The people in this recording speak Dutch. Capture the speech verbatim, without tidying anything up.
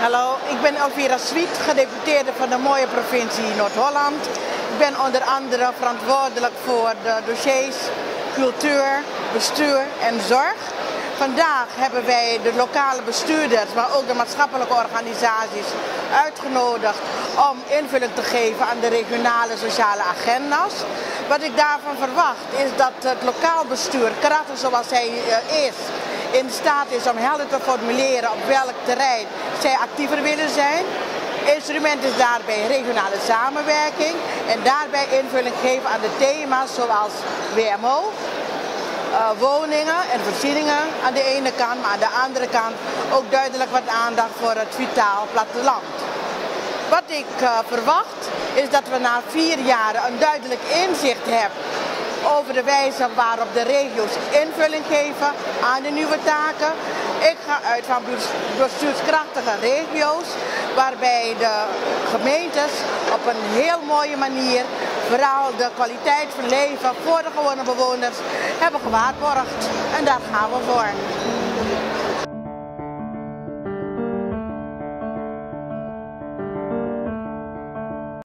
Hallo, ik ben Elvira Swiet, gedeputeerde van de mooie provincie Noord-Holland. Ik ben onder andere verantwoordelijk voor de dossiers cultuur, bestuur en zorg. Vandaag hebben wij de lokale bestuurders, maar ook de maatschappelijke organisaties uitgenodigd om invulling te geven aan de regionale sociale agenda's. Wat ik daarvan verwacht is dat het lokaal bestuur, karakter zoals hij is, in staat is om helder te formuleren op welk terrein zij actiever willen zijn. Instrument is daarbij regionale samenwerking en daarbij invulling geven aan de thema's zoals W M O, uh, woningen en voorzieningen aan de ene kant, maar aan de andere kant ook duidelijk wat aandacht voor het vitaal platteland. Wat ik uh, verwacht is dat we na vier jaar een duidelijk inzicht hebben over de wijze waarop de regio's invulling geven aan de nieuwe taken. Ik ga uit van bestuurskrachtige regio's, waarbij de gemeentes op een heel mooie manier vooral de kwaliteit van leven voor de gewone bewoners hebben gewaarborgd. En daar gaan we voor.